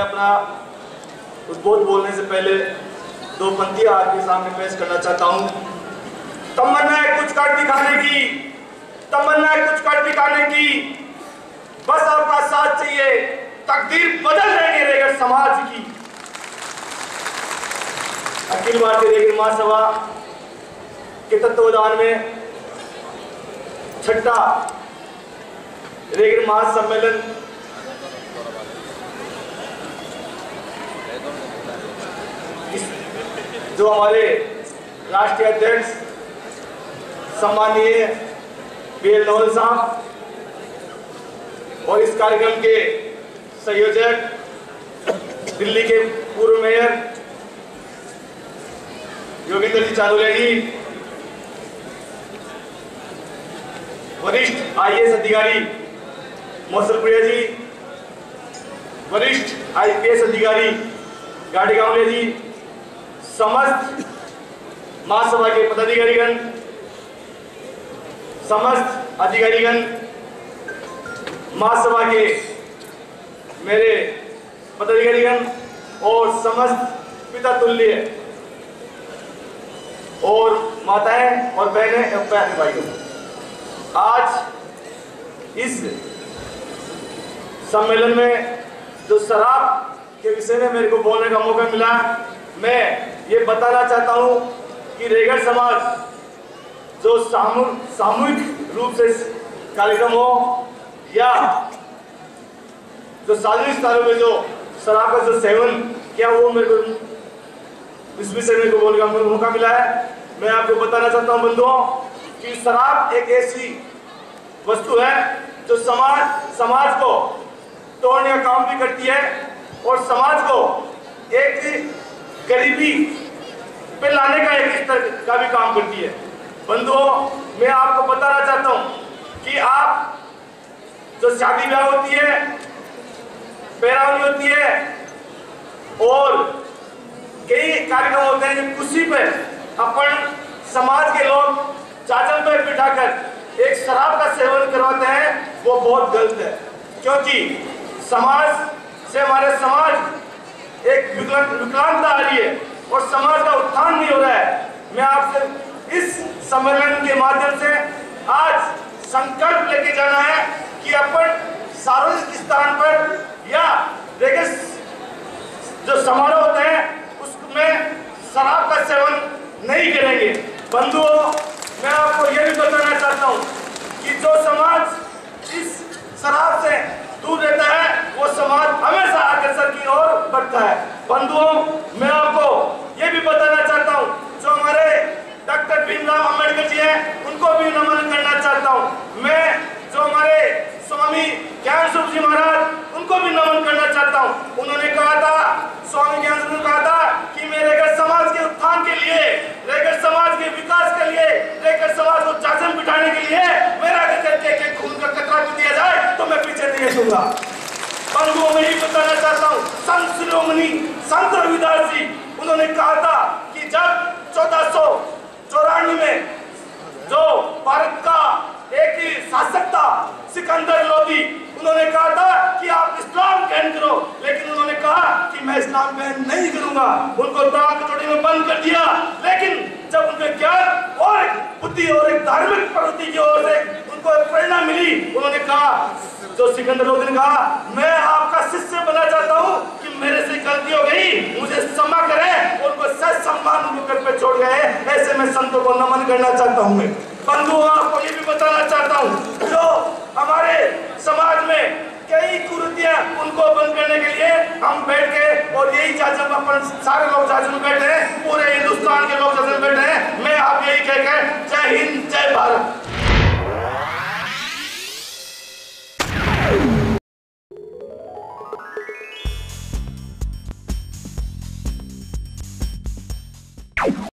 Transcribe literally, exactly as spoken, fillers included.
अपना उद्बोध बोलने से पहले दो पंक्तियां आपके सामने पेश करना चाहता हूं। तमन्ना है कुछ कर दिखाने की, तमन्ना है कुछ कर दिखाने की, बस आपका साथ चाहिए, तकदीर बदल देंगे रेगड़ समाज की। अखिल भारतीय रेगड़ महासभा के तत्वावधान में छठा रेगड़ महासम्मेलन जो हमारे राष्ट्रीय अध्यक्ष सम्माननीय बीएल नवल साहब और इस कार्यक्रम के संयोजक दिल्ली के पूर्व मेयर योगेंद्र जी चारोलिया जी, वरिष्ठ आईएएस अधिकारी मौसल प्रिया जी, वरिष्ठ आईपीएस अधिकारी गाड़ी गांवले जी, समस्त महासभा के पदाधिकारीगण, समस्त अधिकारीगण, महासभा के मेरे पदाधिकारीगण और समस्त पिता तुल्य और माताएं और बहनें और प्यारे भाइयों, आज इस सम्मेलन में जो शराब के विषय में मेरे को बोलने का मौका मिला, मैं ये बताना चाहता हूं कि रेगड़ समाज जो सामूहिक रूप से कार्यक्रम हो या जो सार्वजनिक स्थानों में जो शराब का जो सेवन क्या वो मेरे को इस विषय में बोलने का मौका मिला है। मैं आपको बताना चाहता हूं बंधुओं कि शराब एक ऐसी वस्तु है जो समाज समाज को तोड़ने का काम भी करती है और समाज को एक गरीबी पे लाने का एक स्तर का भी काम करती है। बंधुओं, मैं आपको बताना चाहता हूं कि आप जो शादी ब्याह होती है, पैरावनी होती है और कई कार्यक्रम होते हैं जो खुशी पे अपन समाज के लोग चाचल पे बिठाकर एक शराब का सेवन करवाते हैं, वो बहुत गलत है। क्योंकि समाज से हमारे समाज एक विकलांगता आ रही है और समाज का उत्थान नहीं हो रहा है। मैं आपसे इस सम्मेलन के माध्यम से आज संकल्प लेके जाना है कि अपन सार्वजनिक स्थान पर या रेगड़ जो समारोह होते हैं उसमें शराब का सेवन नहीं करेंगे। बंधुओं, मैं आपको यह भी बताना चाहता हूं कि जो समाज इस शराब से दूर रहता है वो समाज हमेशा अग्रसर की ओर बढ़ता है। बंधुओं, मैं आपको यह भी बताना चाहता हूं जो हमारे डॉक्टर भीमराव अंबेडकर जी हैं उनको भी नमन करना चाहता हूं। मैं जो हमारे स्वामी ज्ञान स्वरूप जी महाराज उनको भी नमन करना चाहता हूं। उन्होंने कहा था, स्वामी ज्ञान स्वरूप ने कहा था कि मैं रेगड़ समाज के उत्थान के लिए, रेगड़ समाज के विकास के लिए, रेगड़ समाज को चाचम बिठाने के लिए मेरा करके के खून का कतरा भी दिया जाए तो मैं पीछे नहीं हटूंगा। बंधुओं, मैं ये बताना चाहता हूँ, संत शिरोमणि संत रविदास जी उन्होंने कहा था कि जब चौदह सौ चौरानवे में जो भारत का एक ही शासक था सिकंदर लोदी, उन्होंने कहा था कि आप इस्लाम ग्रहण करो, लेकिन उन्होंने कहा कि मैं इस्लाम ग्रहण नहीं करूंगा। उनको दाग कटोरी में बंद कर दिया। लेकिन जब उनके ज्ञान और बुद्धि और एक धार्मिक प्रवृत्ति की ओर से उनको एक प्रेरणा मिली, उन्होंने कहा, जो सिकंदर लोदी ने कहा, मैं आपका शिष्य बनना चाहता हूँ कि मेरे से गलती हो गई, मुझे क्षमा करें। उनको सच सम्मान उनके घर पे छोड़ गए। ऐसे में संतों को नमन करना चाहता हूँ। मैं बंधुओं, आपको ये भी बताना चाहता हूँ जो हमारे समाज में कई कुरीतियां उनको बंद करने के लिए हम बैठ के और यही चाचम अपन सारे लोग चाचम बैठे हैं, पूरे हिंदुस्तान के लोग चाचम बैठे हैं। मैं आप यही कहकर जय हिंद जय भारत।